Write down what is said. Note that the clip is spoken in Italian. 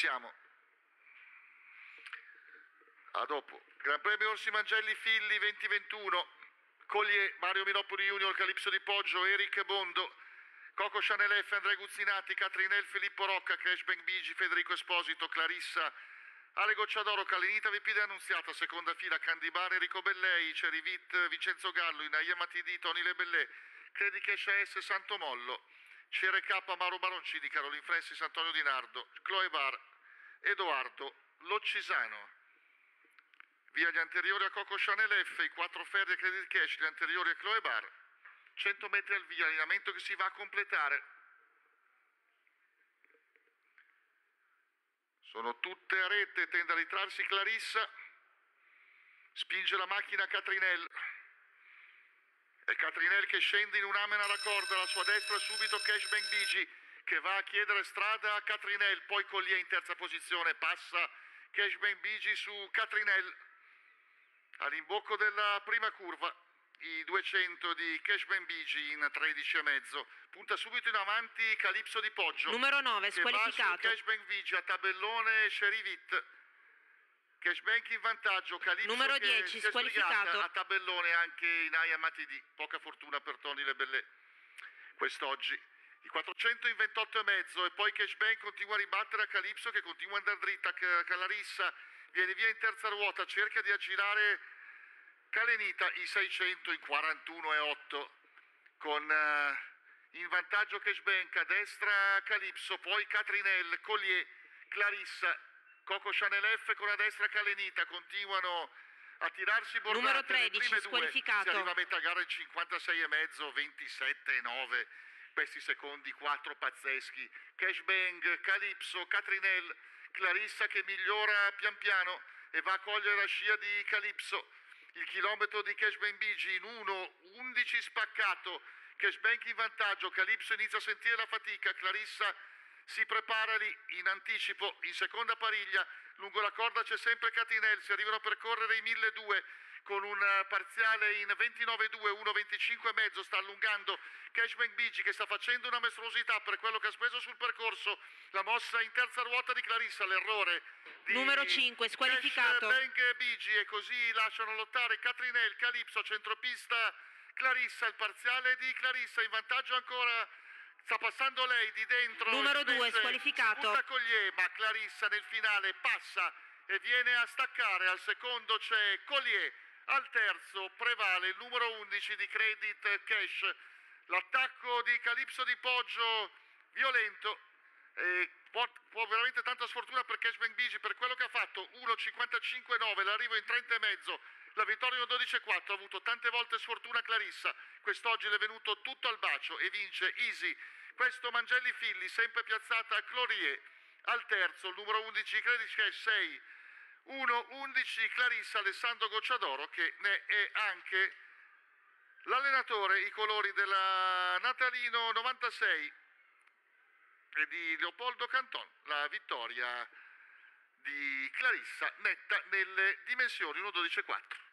Iniziamo. A dopo. Gran Premio Orsi Mangelli Filli 2021. Collier, Mario Minopoli Junior, Calipso di Poggio, Eric Bondo, Coco Chanel F, Andrea Guzzinati, Catrinel, Filippo Rocca, Cashbank Bigi, Federico Esposito, Clarissa, Ale Gocciadoro, Calenita, VP di Annunziata, seconda fila, Candibare, Enrico Bellei, Cerivit, Vincenzo Gallo, Inaia Matidi, Tony Lebellè, Credi Cash S, Santo Mollo, CRK, Mauro Baroncini, Carolin Francis, Antonio Di Nardo, Chloe Bar, Edoardo Loccisano. Via gli anteriori a Coco Chanel F, i 4 ferri a Credit Cash, gli anteriori a Chloe Bar, 100 metri al via, allineamento che si va a completare. Sono tutte a rete, tende a ritrarsi Clarissa, spinge la macchina Catrinel. È Catrinel che scende in un'amen alla corda, alla sua destra subito Cashbank Bigi che va a chiedere strada a Catrinel, poi Collier in terza posizione, passa Cashbank Bigi su Catrinel. All'imbocco della prima curva, i 200 di Cashbank Bigi in 13,5. Punta subito in avanti Calipso di Poggio. Numero 9, squalificato. Cashbank Bigi a tabellone Cerivit. Cashbank in vantaggio, Calipso numero 10, squalificato. A tabellone anche Inaia Matidi. Poca fortuna per Tony Lebellè quest'oggi. I 400 in 28,5 e poi Cashbank continua a ribattere a Calipso che continua ad andare dritta. Clarissa viene via in terza ruota, cerca di aggirare Calenita, i 600 in 41,8 con in vantaggio Cashbank, a destra Calipso, poi Catrinel, Collier, Clarissa, Coco Chanel F con a destra Calenita, continuano a tirarsi bordate. Numero 13, squalificato. Si arriva a metà gara in 56,5, 27,9. Questi secondi 4 pazzeschi. Cashbank, Calipso, Catrinel, Clarissa che migliora pian piano e va a cogliere la scia di Calipso. Il chilometro di Cashbank Bigi in 1,11 spaccato. Cashbank in vantaggio, Calipso inizia a sentire la fatica, Clarissa si prepara lì in anticipo, in seconda pariglia, lungo la corda c'è sempre Catrinel, si arrivano a percorrere i 1.200 con un parziale in 29,2, 1,25,5, sta allungando Cashbank Bigi che sta facendo una mostruosità per quello che ha speso sul percorso, la mossa in terza ruota di Clarissa, l'errore di numero 5, squalificato. Cashbank Bigi e così lasciano lottare Catrinel, Calipso, centropista Clarissa, il parziale di Clarissa in vantaggio ancora. Sta passando lei di dentro. Numero 2, squalificato. Collier, ma Clarissa nel finale passa e viene a staccare. Al secondo c'è Collier, al terzo prevale il numero 11 di Credit Cash. L'attacco di Calipso di Poggio violento. Può veramente tanta sfortuna per Cashbank Bigi per quello che ha fatto. 1,55,9, l'arrivo in 30,5. La vittoria in 12,4, ha avuto tante volte sfortuna Clarissa, quest'oggi le è venuto tutto al bacio e vince easy. Questo Mangelli Filli, sempre piazzata a Collier, al terzo, il numero 11 Credit Cash 6, 1,11 Clarissa, Alessandro Gocciadoro che ne è anche l'allenatore, i colori della Natalino 96 e di Leopoldo Canton, la vittoria di Clarissa netta nelle dimensioni 1,12,4.